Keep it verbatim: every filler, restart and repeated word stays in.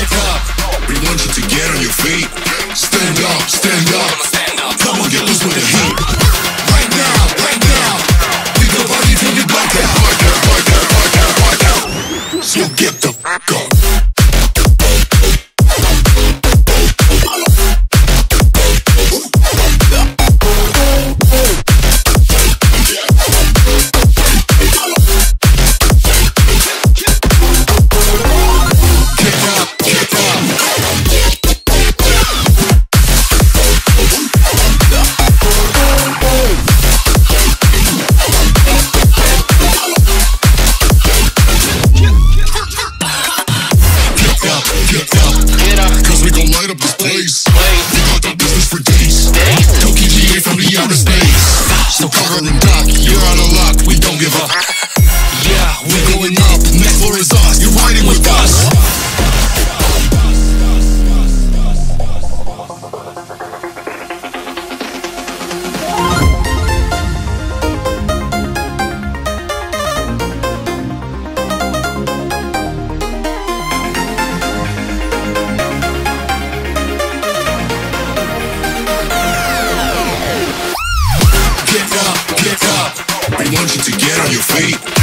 get up. We want you to get on your feet. Stand up, stand up. Come on, get loose with the heat. Right now, right now. Pick your body till you black out. Black out, black out, black out, black out. So get the fuck up. So cover and duck, you're out of luck, we don't give up. Yeah, we're going up, next floor is us, you're riding with us. We want you to get on your feet.